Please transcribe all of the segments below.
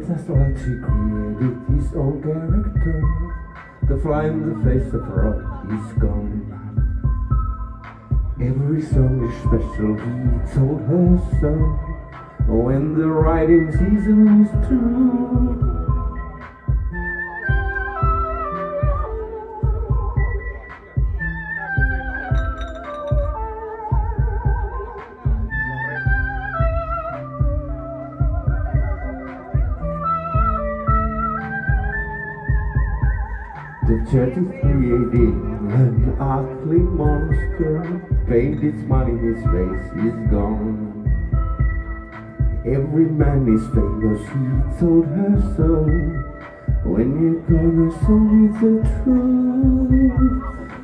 Just like she created his own character. The fly in the face of rock is gone. Every song is special, he told her so. When the writing season is through, the church is creating an ugly monster. Paint its smile in his face is gone. Every man is famous, he told her so. When you gonna show me the truth?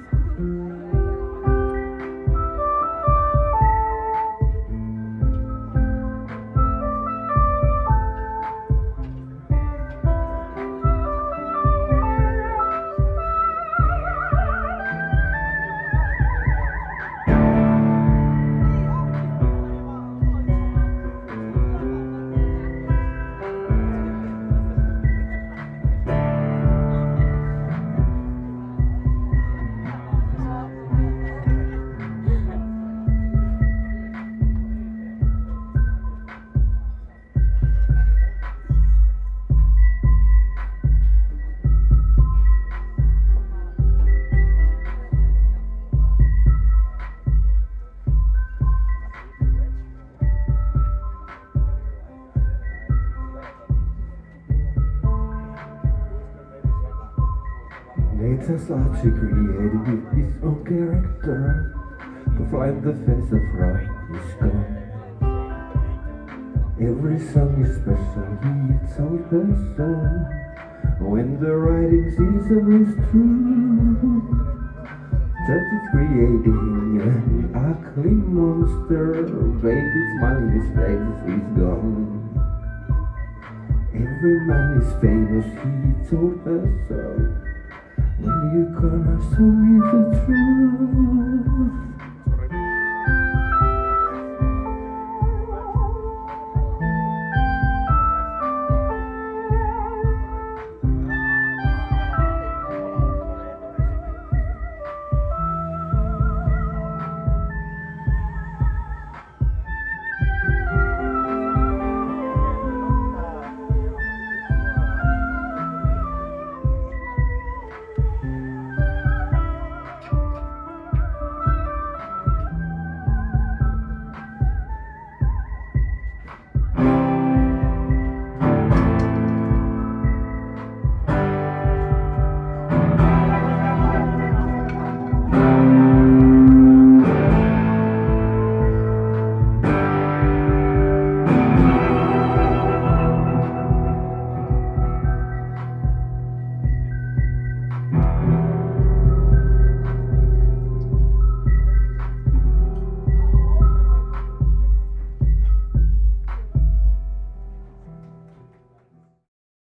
Nature's art, she created his own character. To find the face of rock is gone. Every song is special, he told her so. When the writing season is through, Church is creating an ugly monster. Baby smile in his face is gone. Every man is famous, he told her so. When you gonna show me the truth?